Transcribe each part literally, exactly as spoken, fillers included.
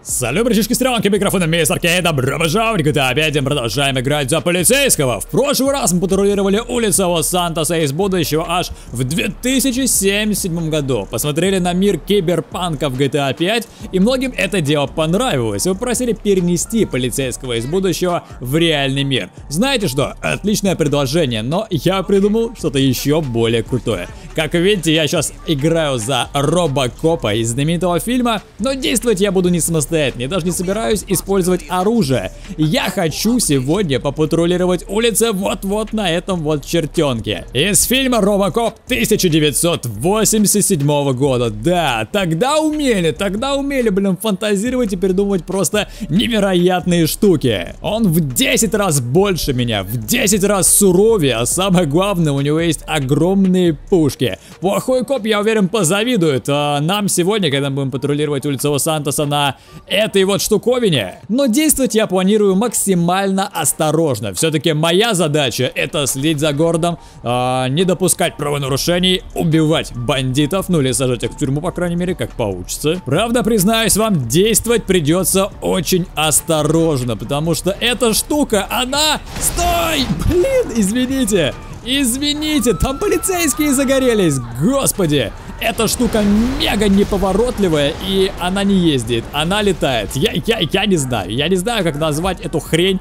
Салют, братишки, стрелки, микрофона мистер Кей, добро пожаловать в джи ти эй пять, продолжаем играть за полицейского. В прошлый раз мы патрулировали улицу Лос-Сантоса из будущего аж в две тысячи семьдесят седьмом году. Посмотрели на мир киберпанка в джи ти эй пять, и многим это дело понравилось. Вы просили перенести полицейского из будущего в реальный мир. Знаете что? Отличное предложение, но я придумал что-то еще более крутое. Как видите, я сейчас играю за Робокопа из знаменитого фильма, но действовать я буду не самостоятельно. Я даже не собираюсь использовать оружие. Я хочу сегодня попатрулировать улицы вот-вот на этом вот чертенке. Из фильма Робокоп тысяча девятьсот восемьдесят седьмого года. Да, тогда умели, тогда умели, блин, фантазировать и придумывать просто невероятные штуки. Он в десять раз больше меня, в десять раз суровее, а самое главное, у него есть огромные пушки. Плохой коп, я уверен, позавидует а нам сегодня, когда мы будем патрулировать улицу Лос-Сантоса на этой вот штуковине. Но действовать я планирую максимально осторожно. Все-таки моя задача это следить за городом, э, не допускать правонарушений, убивать бандитов, ну или сажать их в тюрьму, по крайней мере, как получится. Правда, признаюсь вам, действовать придется очень осторожно, потому что эта штука, она... Стой! Блин, извините! Извините, там полицейские загорелись, господи! Эта штука мега неповоротливая, и она не ездит, она летает. Я, я, я не знаю, я не знаю, как назвать эту хрень.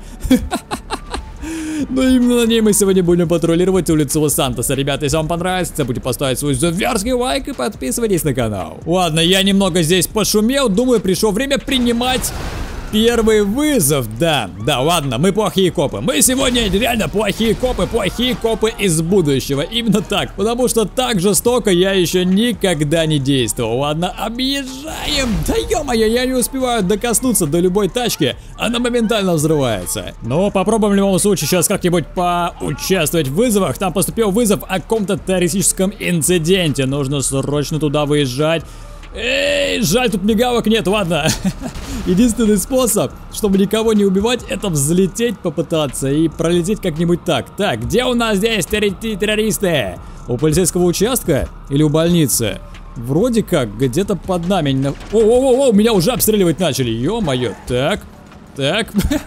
Но именно на ней мы сегодня будем патрулировать улицу Лос-Сантоса. Ребята, если вам понравится, забудьте поставить свой зверский лайк и подписывайтесь на канал. Ладно, я немного здесь пошумел, думаю, пришло время принимать... Первый вызов, да, да, ладно, мы плохие копы. Мы сегодня реально плохие копы, плохие копы из будущего. Именно так, потому что так жестоко я еще никогда не действовал. Ладно, объезжаем. Да ё-моё, я не успеваю докоснуться до любой тачки, она моментально взрывается. Но попробуем в любом случае сейчас как-нибудь поучаствовать в вызовах. Там поступил вызов о каком-то террористическом инциденте. Нужно срочно туда выезжать. Эй, жаль, тут мигалок нет, ладно. Единственный способ, чтобы никого не убивать, это взлететь попытаться и пролететь как-нибудь так. Так, где у нас здесь террористы? У полицейского участка или у больницы? Вроде как, где-то под нами. О-о-о, меня уже обстреливать начали, ё-моё. Так, так.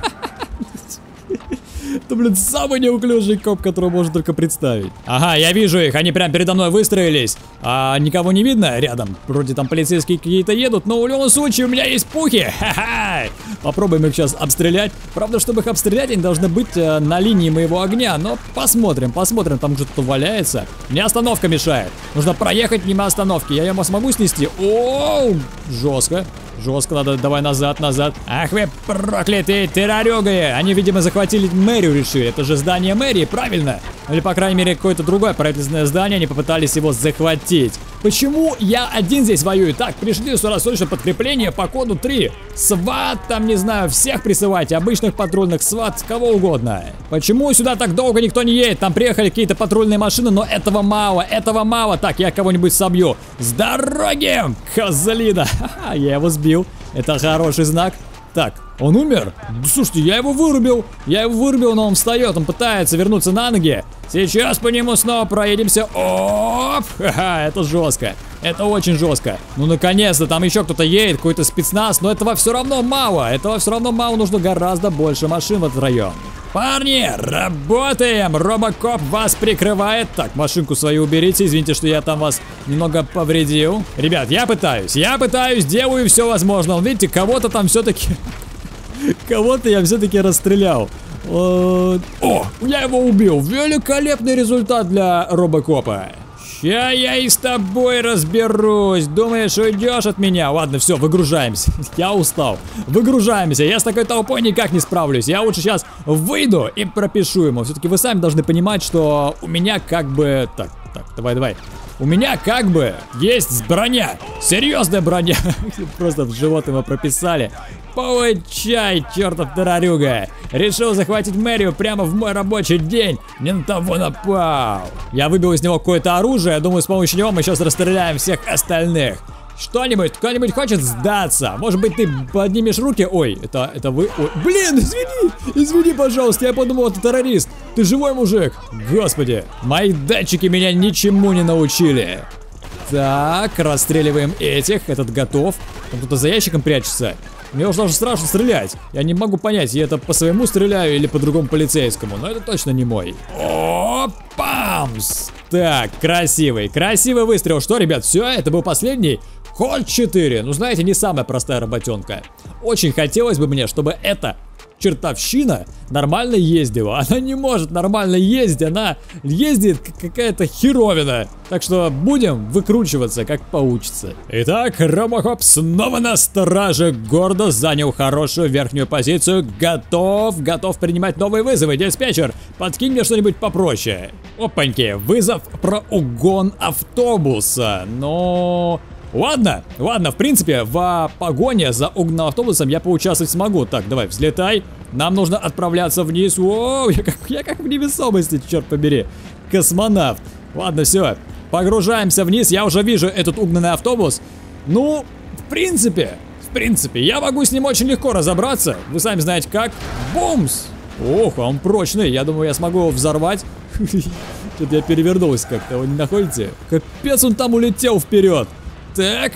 Это, блин, самый неуклюжий коп, которого можно только представить. Ага, я вижу их, они прям передо мной выстроились. А никого не видно рядом. Вроде там полицейские какие-то едут, но в любом случае у меня есть пухи. Ха-ха! Попробуем их сейчас обстрелять. Правда, чтобы их обстрелять, они должны быть э, на линии моего огня. Но посмотрим, посмотрим, там что-то валяется. Мне остановка мешает. Нужно проехать мимо остановки. Я ее смогу снести? Оу, жестко. Жестко, надо, давай назад, назад. Ах вы проклятые террорёги. Они, видимо, захватили мэрию, решили. Это же здание мэрии, правильно? Или, по крайней мере, какое-то другое правительственное здание. Они попытались его захватить. Почему я один здесь воюю? Так, пришли сюда срочно подкрепление по коду три. Сват, там, не знаю, всех присылайте. Обычных патрульных, сват, кого угодно. Почему сюда так долго никто не едет? Там приехали какие-то патрульные машины, но этого мало, этого мало. Так, я кого-нибудь собью. С дороги! Козлина! Ха-ха, я его сбил. Это хороший знак. Так, он умер? Да, слушайте, я его вырубил. Я его вырубил, но он встает, он пытается вернуться на ноги. Сейчас по нему снова проедемся. Оп! Ха-ха, это жестко. Это очень жестко. Ну, наконец-то, там еще кто-то едет, какой-то спецназ. Но этого все равно мало. Этого все равно мало, нужно гораздо больше машин в этот район. Парни, работаем! Робокоп вас прикрывает. Так, машинку свою уберите. Извините, что я там вас немного повредил. Ребят, я пытаюсь. Я пытаюсь, делаю все возможное. Видите, кого-то там все-таки... Кого-то я все-таки расстрелял. О, я его убил. Великолепный результат для Робокопа. Ща я и с тобой разберусь. Думаешь, уйдешь от меня? Ладно, все, выгружаемся. Я устал. Выгружаемся. Я с такой толпой никак не справлюсь. Я лучше сейчас выйду и пропишу ему. Все-таки вы сами должны понимать, что у меня как бы... Так, так, давай, давай. У меня как бы есть броня. Серьезная броня. Просто в живот его прописали. Получай, чертов террорюга. Решил захватить мэрию прямо в мой рабочий день. Не на того напал. Я выбил из него какое-то оружие. Я думаю, с помощью него мы сейчас расстреляем всех остальных. Что-нибудь, кто-нибудь хочет сдаться? Может быть, ты поднимешь руки? Ой, это, это вы... Ой, блин, извини! Извини, пожалуйста, я подумал, это террорист. Ты живой мужик? Господи, мои датчики меня ничему не научили. Так, расстреливаем этих. Этот готов. Там кто-то за ящиком прячется. Мне уже даже страшно стрелять. Я не могу понять, я это по своему стреляю или по другому полицейскому. Но это точно не мой. О, памс! Так, красивый, красивый выстрел. Что, ребят, все, это был последний? Кольт четыре. Ну, знаете, не самая простая работенка. Очень хотелось бы мне, чтобы эта чертовщина нормально ездила. Она не может нормально ездить, она ездит как какая-то херовина. Так что будем выкручиваться, как получится. Итак, Робокоп снова на страже, гордо занял хорошую верхнюю позицию. Готов, готов принимать новые вызовы. Диспетчер, подкинь мне что-нибудь попроще. Опаньки, вызов про угон автобуса. Но... Ладно, ладно, в принципе, в погоне за угнанным автобусом я поучаствовать смогу. Так, давай, взлетай. Нам нужно отправляться вниз. О, я как, я как в невесомости, черт побери. Космонавт. Ладно, все. Погружаемся вниз. Я уже вижу этот угнанный автобус. Ну, в принципе, в принципе, я могу с ним очень легко разобраться. Вы сами знаете как. Бумс. Ох, он прочный. Я думаю, я смогу его взорвать. Что-то я перевернулся как-то, вы не находите? Капец, он там улетел вперед. Так,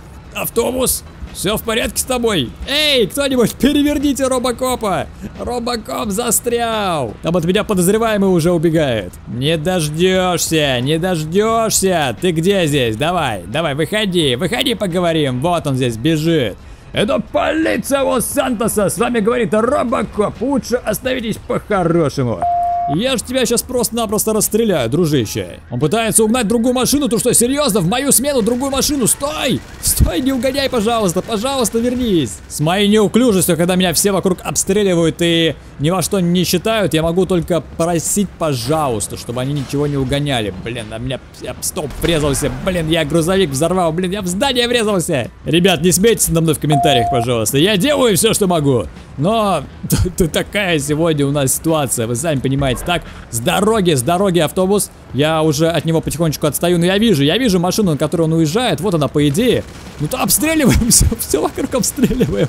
автобус, все в порядке с тобой? Эй, кто-нибудь переверните Робокопа! Робокоп застрял! Там от меня подозреваемый уже убегает. Не дождешься, не дождешься! Ты где здесь? Давай, давай, выходи, выходи поговорим. Вот он здесь бежит. Это полиция Лос-Сантоса, с вами говорит Робокоп. Лучше остановитесь по-хорошему. Я ж тебя сейчас просто-напросто расстреляю, дружище. Он пытается угнать другую машину. Ты что, серьезно? В мою смену другую машину? Стой! Стой, не угоняй, пожалуйста. Пожалуйста, вернись. С моей неуклюжестью, когда меня все вокруг обстреливают и ни во что не считают, я могу только просить, пожалуйста, чтобы они ничего не угоняли. Блин, на меня я в столб врезался. Блин, я грузовик взорвал. Блин, я в здание врезался. Ребят, не смейтесь надо мной в комментариях, пожалуйста. Я делаю все, что могу. Но такая сегодня у нас ситуация, вы сами понимаете. Так, с дороги, с дороги автобус. Я уже от него потихонечку отстаю, но я вижу, я вижу машину, на которой он уезжает. Вот она, по идее. Ну то обстреливаем, все, все вокруг обстреливаем.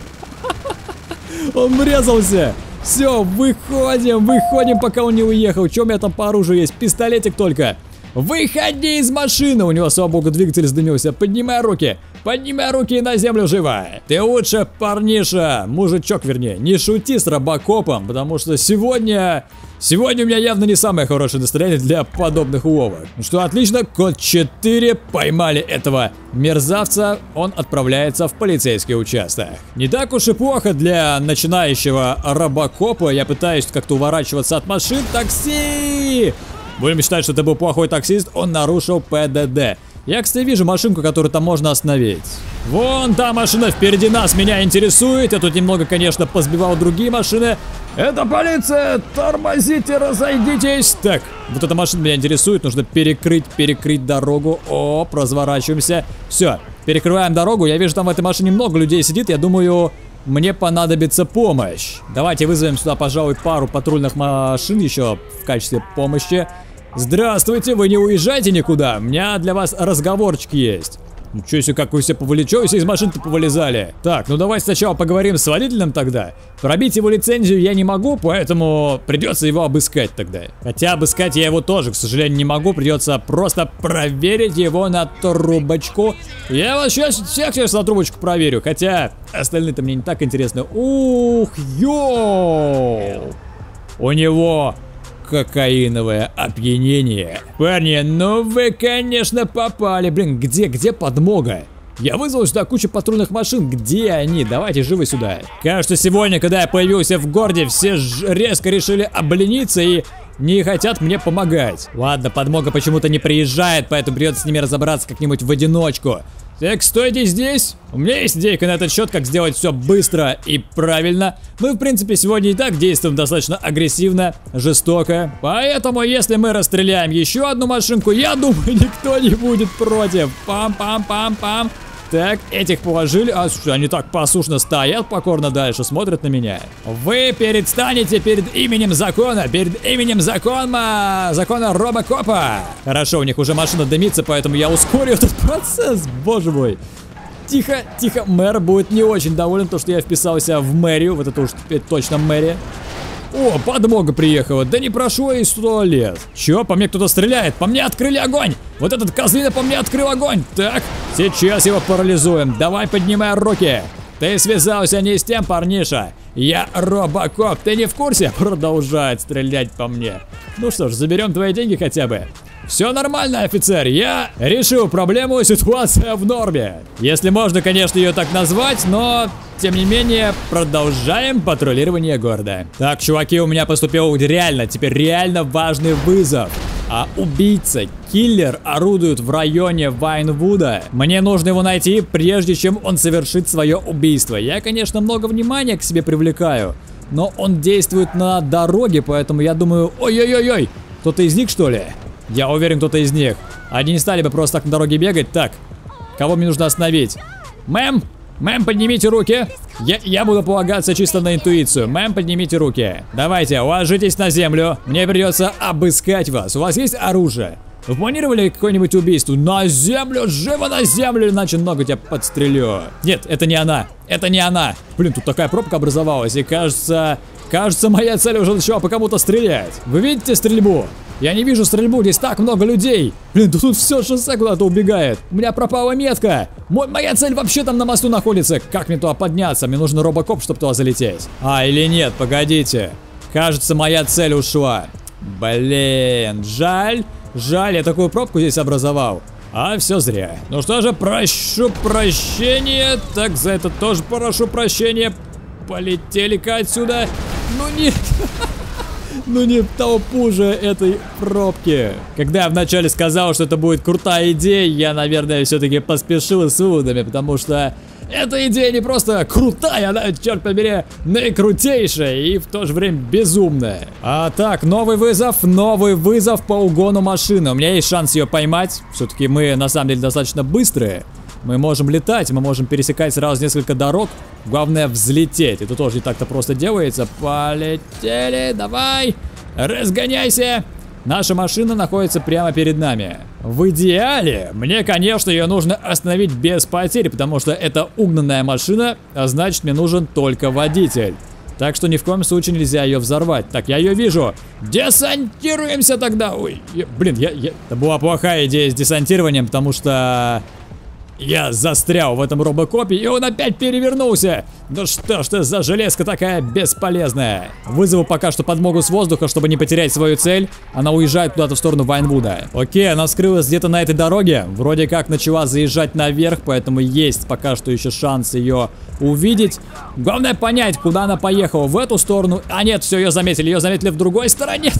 Он врезался. Все, выходим, выходим, пока он не уехал. Что у меня там по оружию есть? Пистолетик только. Выходи из машины! У него, слава богу, двигатель сдвинулся. Поднимай руки! Поднимай руки и на землю живо! Ты лучше, парниша, мужичок, вернее, не шути с Робокопом, потому что сегодня... Сегодня у меня явно не самое хорошее настроение для подобных уловок. Ну что, отлично, код четыре, поймали этого мерзавца, он отправляется в полицейский участок. Не так уж и плохо для начинающего Робокопа, я пытаюсь как-то уворачиваться от машин. Такси! Будем считать, что это был плохой таксист, он нарушил ПДД. Я, кстати, вижу машинку, которую там можно остановить. Вон та машина впереди нас меня интересует. Я тут немного, конечно, позбивал другие машины. Это полиция! Тормозите, разойдитесь! Так, вот эта машина меня интересует. Нужно перекрыть, перекрыть дорогу. О, разворачиваемся. Все, перекрываем дорогу. Я вижу, там в этой машине много людей сидит. Я думаю, мне понадобится помощь. Давайте вызовем сюда, пожалуй, пару патрульных машин еще в качестве помощи. Здравствуйте, вы не уезжаете никуда? У меня для вас разговорчик есть. Ничего себе, как вы все повылечили, все из машин-то повылезали. Так, ну давайте сначала поговорим с водителем тогда. Пробить его лицензию я не могу, поэтому придется его обыскать тогда. Хотя обыскать я его тоже, к сожалению, не могу. Придется просто проверить его на трубочку. Я вас сейчас всех сейчас на трубочку проверю. Хотя остальные-то мне не так интересны. Ух, йоу! У него... кокаиновое опьянение. Парни, ну вы, конечно, попали. Блин, где, где подмога? Я вызвал сюда кучу патрульных машин. Где они? Давайте живо сюда. Кажется, сегодня, когда я появился в городе, все резко решили облениться и не хотят мне помогать. Ладно, подмога почему-то не приезжает, поэтому придется с ними разобраться как-нибудь в одиночку. Так, стойте здесь. У меня есть идейка на этот счет, как сделать все быстро и правильно. Мы, в принципе, сегодня и так действуем достаточно агрессивно, жестоко. Поэтому, если мы расстреляем еще одну машинку, я думаю, никто не будет против. Пам-пам-пам-пам. Так, этих положили. А что, они так послушно стоят, покорно дальше смотрят на меня. Вы предстанете перед именем закона, перед именем закона, закона Робокопа. Хорошо, у них уже машина дымится, поэтому я ускорю этот процесс, боже мой. Тихо, тихо, мэр будет не очень доволен, то что я вписался в мэрию, вот это уж теперь точно мэрия. О, подмога приехала, да не прошло и сто лет. Чё, по мне кто-то стреляет, по мне открыли огонь. Вот этот козлина по мне открыл огонь. Так, сейчас его парализуем, давай поднимай руки. Ты связался не с тем, парниша. Я Робокоп, ты не в курсе? Продолжает стрелять по мне. Ну что ж, заберем твои деньги хотя бы. Все нормально, офицер, я решил проблему, ситуация в норме. Если можно, конечно, ее так назвать, но, тем не менее, продолжаем патрулирование города. Так, чуваки, у меня поступил реально, теперь реально важный вызов. А убийца, киллер орудует в районе Вайнвуда. Мне нужно его найти, прежде чем он совершит свое убийство. Я, конечно, много внимания к себе привлекаю, но он действует на дороге, поэтому я думаю, ой-ой-ой-ой, кто-то из них, что ли? Я уверен, кто-то из них. Они не стали бы просто так на дороге бегать. Так, кого мне нужно остановить? Мэм, мэм, поднимите руки. Я, я буду полагаться чисто на интуицию. Мэм, поднимите руки. Давайте, ложитесь на землю. Мне придется обыскать вас. У вас есть оружие? Вы планировали какое-нибудь убийство? На землю, живо на землю, иначе ногу тебя подстрелю. Нет, это не она. Это не она. Блин, тут такая пробка образовалась. И кажется, кажется, моя цель уже начала по кому-то стрелять. Вы видите стрельбу? Я не вижу стрельбу, здесь так много людей. Блин, тут все шоссе куда-то убегает. У меня пропала метка. Мой, моя цель вообще там на мосту находится. Как мне туда подняться? Мне нужен Робокоп, чтобы туда залететь. А, или нет, погодите. Кажется, моя цель ушла. Блин, жаль. Жаль, я такую пробку здесь образовал. А все зря. Ну что же, прошу прощения. Так, за это тоже прошу прощения. Полетели-ка отсюда. Ну нет. Ну не в толпу же этой пробки. Когда я вначале сказал, что это будет крутая идея, я, наверное, все-таки поспешил с выводами, потому что эта идея не просто крутая, она, черт побери, наикрутейшая и в то же время безумная. А так, новый вызов, новый вызов по угону машины. У меня есть шанс ее поймать. Все-таки мы, на самом деле, достаточно быстрые. Мы можем летать, мы можем пересекать сразу несколько дорог. Главное взлететь. Это тоже не так-то просто делается. Полетели, давай, разгоняйся. Наша машина находится прямо перед нами. В идеале, мне, конечно, ее нужно остановить без потерь, потому что это угнанная машина, а значит, мне нужен только водитель. Так что ни в коем случае нельзя ее взорвать. Так, я ее вижу. Десантируемся тогда. Ой, я, блин, я, я... это была плохая идея с десантированием, потому что... я застрял в этом робокопе, и он опять перевернулся. Ну что ж ты за железка такая бесполезная. Вызову пока что подмогу с воздуха, чтобы не потерять свою цель. Она уезжает куда-то в сторону Вайнвуда. Окей, она скрылась где-то на этой дороге. Вроде как начала заезжать наверх, поэтому есть пока что еще шанс ее увидеть. Главное понять, куда она поехала. В эту сторону. А нет, все, ее заметили. Ее заметили в другой стороне.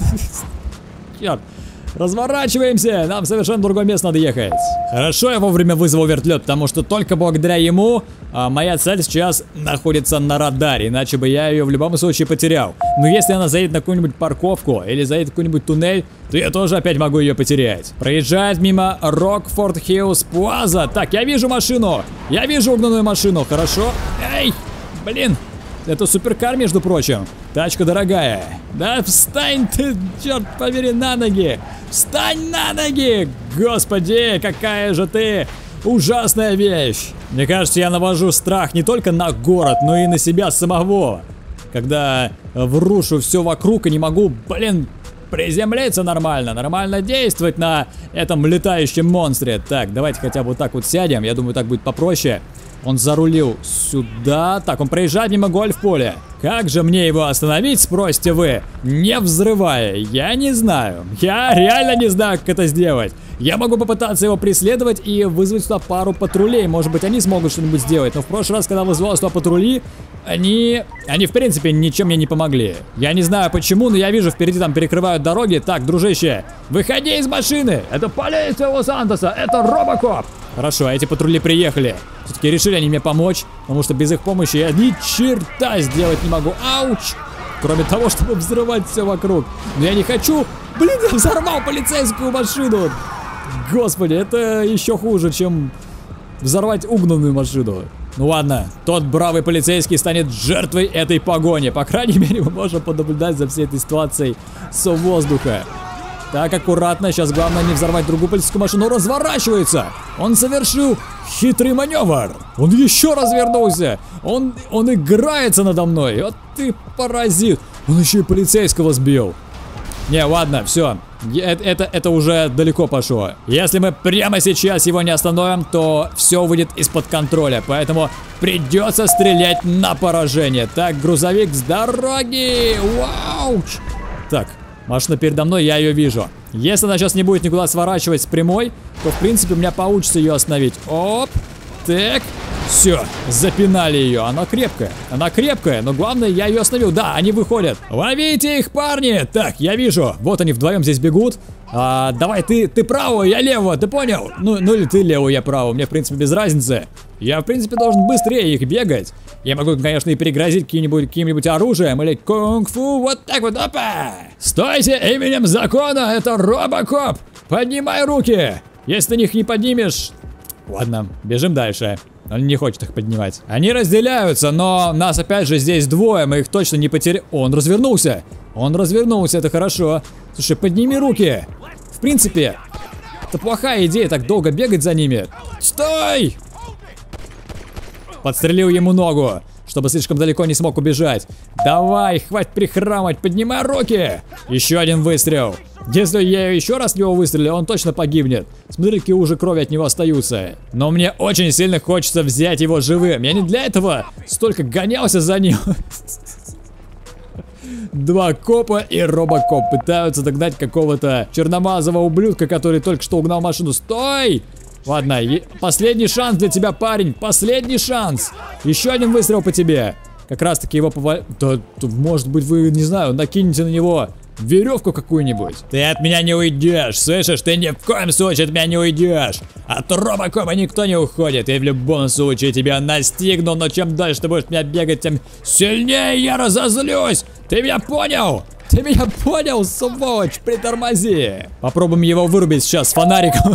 Черт. Разворачиваемся, нам совершенно другое место надо ехать. Хорошо, я вовремя вызвал вертолет, потому что только благодаря ему а, моя цель сейчас находится на радаре, иначе бы я ее в любом случае потерял. Но если она заедет на какую-нибудь парковку или заедет в какой-нибудь туннель, то я тоже опять могу ее потерять. Проезжает мимо Рокфорд Хиллз Плаза. Так, я вижу машину, я вижу угнанную машину, хорошо. Эй, блин. Это суперкар, между прочим. Тачка дорогая. Да встань ты, черт побери, на ноги. Встань на ноги. Господи, какая же ты ужасная вещь. Мне кажется, я навожу страх не только на город, но и на себя самого. Когда врушу все вокруг и не могу, блин, приземлиться нормально, нормально действовать на этом летающем монстре. Так, давайте хотя бы вот так вот сядем. Я думаю, так будет попроще. Он зарулил сюда. Так, он проезжает мимо гольф-поля. Как же мне его остановить, спросите вы, не взрывая? Я не знаю. Я реально не знаю, как это сделать. Я могу попытаться его преследовать и вызвать сюда пару патрулей. Может быть, они смогут что-нибудь сделать. Но в прошлый раз, когда вызывал сюда патрули, они... Они, в принципе, ничем мне не помогли. Я не знаю почему, но я вижу, впереди там перекрывают дороги. Так, дружище, выходи из машины. Это полиция Лос-Сантоса. Это Робокоп. Хорошо, эти патрули приехали. Все-таки решили они мне помочь, потому что без их помощи я ни черта сделать не могу. Ауч! Кроме того, чтобы взрывать все вокруг. Но я не хочу... Блин, я взорвал полицейскую машину. Господи, это еще хуже, чем взорвать угнанную машину. Ну ладно, тот бравый полицейский станет жертвой этой погони. По крайней мере, мы можем понаблюдать за всей этой ситуацией с воздуха. Так, аккуратно, сейчас главное не взорвать другую полицейскую машину. Он разворачивается. Он совершил хитрый маневр. Он еще развернулся. Он, он играется надо мной. Вот ты паразит. Он еще и полицейского сбил. Не, ладно, все. Это, это, это уже далеко пошло. Если мы прямо сейчас его не остановим, то все выйдет из-под контроля. Поэтому придется стрелять на поражение. Так, грузовик с дороги. Вау! Так, машина передо мной, я ее вижу. Если она сейчас не будет никуда сворачивать с прямой, то в принципе у меня получится ее остановить. Оп! Так. Все, запинали ее. Она крепкая. Она крепкая, но главное, я ее остановил. Да, они выходят. Ловите их, парни! Так, я вижу. Вот они вдвоем здесь бегут. А, давай, ты, ты правого, я левого, ты понял? Ну, ну или ты левого, я правого. Мне, в принципе, без разницы. Я, в принципе, должен быстрее их бегать. Я могу, конечно, и перегрозить каким-нибудь каким-нибудь оружием или кунг-фу. Вот так вот, опа! Стойте, именем закона, это Робокоп! Поднимай руки! Если ты их не поднимешь... Ладно, бежим дальше. Он не хочет их поднимать. Они разделяются, но нас опять же здесь двое, мы их точно не потеряем. Он развернулся. Он развернулся, это хорошо. Слушай, подними руки. В принципе, это плохая идея так долго бегать за ними. Стой! Подстрелил ему ногу, чтобы слишком далеко не смог убежать. Давай, хватит прихрамывать, поднимай руки. Еще один выстрел. Если я еще раз в него выстрелю, он точно погибнет. Смотри, какие уже крови от него остаются. Но мне очень сильно хочется взять его живым. Я не для этого столько гонялся за ним. Два копа и робокоп пытаются догнать какого-то черномазого ублюдка, который только что угнал машину. Стой! Ладно, последний шанс для тебя, парень. Последний шанс. Еще один выстрел по тебе. Как раз таки его повалили. Да, может быть, вы, не знаю, накинете на него веревку какую-нибудь. Ты от меня не уйдешь, слышишь? Ты ни в коем случае от меня не уйдешь. От робокопа никто не уходит. И в любом случае тебя настигну. Но чем дальше ты будешь меня бегать, тем сильнее я разозлюсь. Ты меня понял? Ты меня понял, сволочь? Притормози. Попробуем его вырубить сейчас с фонариком.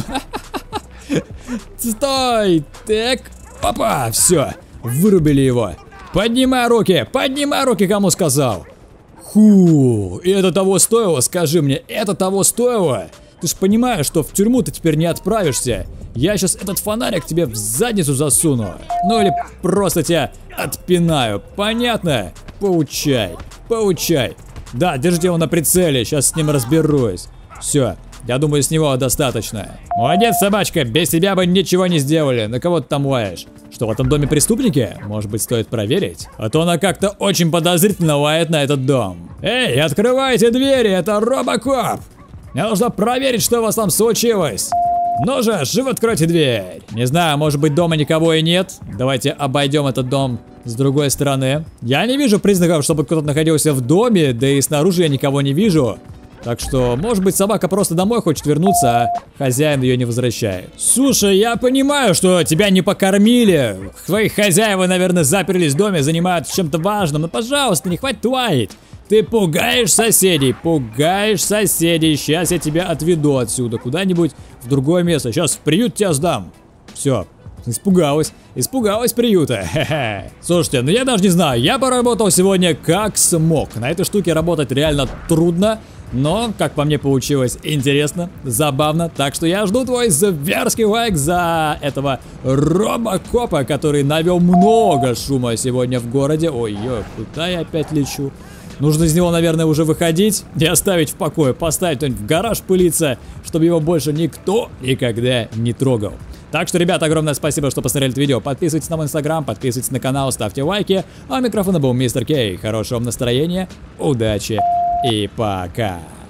Стой. Так. Опа, все. Вырубили его. Поднимай руки. Поднимай руки, кому сказал. Фу, и это того стоило, скажи мне, это того стоило? Ты ж понимаешь, что в тюрьму ты теперь не отправишься. Я сейчас этот фонарик тебе в задницу засуну. Ну или просто тебя отпинаю, понятно? Поучай, поучай. Да, держите его на прицеле, сейчас с ним разберусь. Все, я думаю, с него достаточно. Молодец, собачка, без тебя бы ничего не сделали. На кого ты там лаешь? Что, в этом доме преступники? Может быть, стоит проверить? А то она как-то очень подозрительно лает на этот дом. Эй, открывайте двери, это Робокоп! Мне нужно проверить, что у вас там случилось. Ну же, живо откройте дверь. Не знаю, может быть, дома никого и нет. Давайте обойдем этот дом с другой стороны. Я не вижу признаков, чтобы кто-то находился в доме, да и снаружи я никого не вижу. Так что, может быть, собака просто домой хочет вернуться, а хозяин ее не возвращает. Слушай, я понимаю, что тебя не покормили. Твои хозяева, наверное, заперлись в доме, занимаются чем-то важным. Но, пожалуйста, не хватит лаять. Ты пугаешь соседей, пугаешь соседей. Сейчас я тебя отведу отсюда, куда-нибудь в другое место. Сейчас в приют тебя сдам. Все. Испугалась. Испугалась приюта. Хе-хе. Слушайте, ну я даже не знаю. Я поработал сегодня как смог. На этой штуке работать реально трудно. Но, как по мне, получилось интересно, забавно. Так что я жду твой зверский лайк за этого Робокопа, который навел много шума сегодня в городе. Ой-ой, куда я опять лечу? Нужно из него, наверное, уже выходить и оставить в покое. Поставить кто-нибудь в гараж пылиться, чтобы его больше никто никогда не трогал. Так что, ребята, огромное спасибо, что посмотрели это видео. Подписывайтесь на мой инстаграм, подписывайтесь на канал, ставьте лайки. А у микрофона был Мистер Кей. Хорошего вам настроения, удачи и пока.